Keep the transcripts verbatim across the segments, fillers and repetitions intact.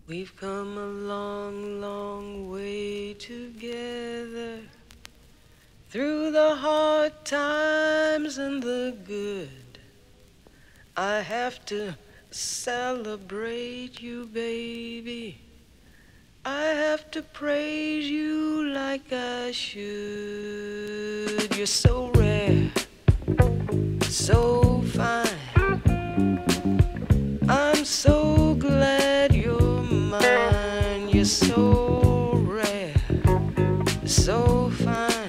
We've come a long, long way together, through the hard times and the good. I have to celebrate you, baby. I have to praise you like I should. You're so rare, so fine. I'm so glad you're mine. You're so rare, so fine.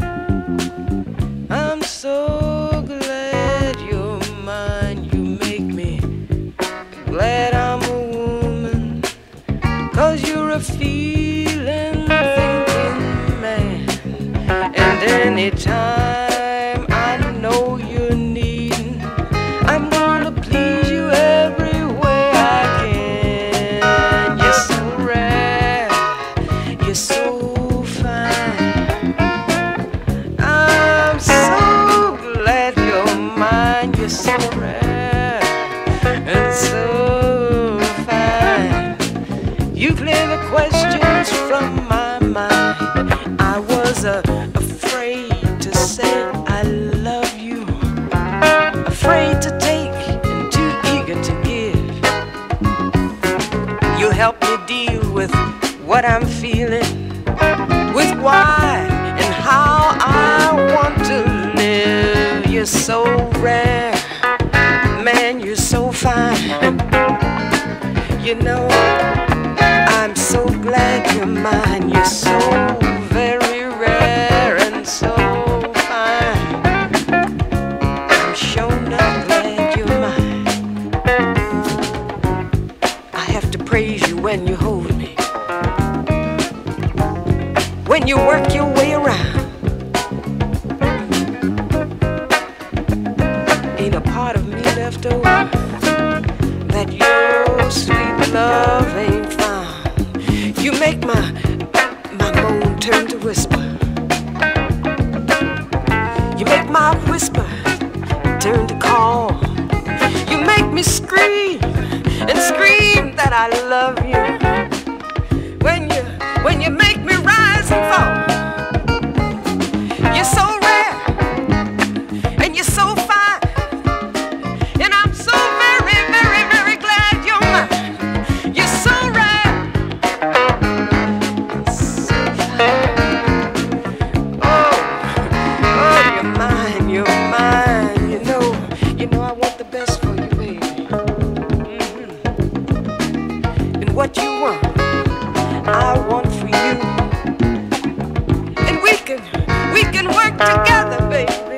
I'm so glad you're mine. You make me glad I'm a woman, 'cause you're a feeling, thinking man. And anytime I know you're needing, I'm gonna please you every way I can. You're so rare, you're so fine. I'm so glad you're mine. You're so rare and so fine. You clear the questions from my mind. I was uh, afraid to say I love you, afraid to take and too eager to give. You help me deal with what I'm feeling, with why and how I want to live. You're so rare, man, you're so fine. You know, I'm so glad you're mine. You're so very rare and so fine. I'm sure not glad you're mine. I have to praise you when you hold me, when you work your way around. Ain't a part of me left over that your sweet love ain't found. You make my my moan turn to whisper. You make my whisper turn to call. You make me scream and scream that I love you. When you when you make me rise and fall. You're so rare and you're so fine, and I'm so very, very, very glad you're mine. You're so rare, so fine. Oh, oh, you're mine, you're mine. You know, you know I want the best for you, baby. Mm-hmm. And what you want, I want for you. And we can, we can work together, baby,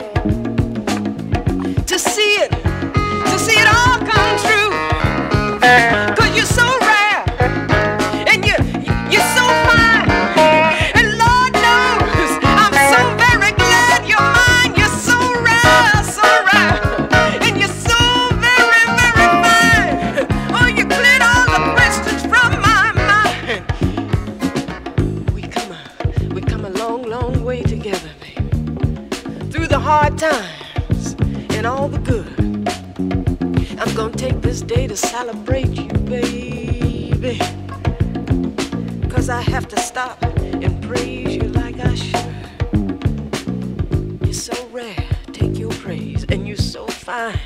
to see it, to see it all come true. 'Cause you're so rare, and you, you're so fine. And Lord knows, I'm so very glad you're mine. You're so rare, so rare, and you're so very, very fine. Oh, you cleared all the questions from my mind. We come a, we come a long, long way together, baby, through the hard times and all the good. I'm gonna take this day to celebrate you, baby, 'cause I have to stop and praise you like I should. You're so rare, take your praise, and you're so fine.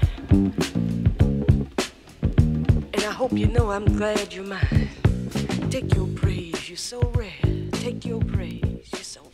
And I hope you know I'm glad you're mine. Take your praise, you're so rare, take your praise, you're so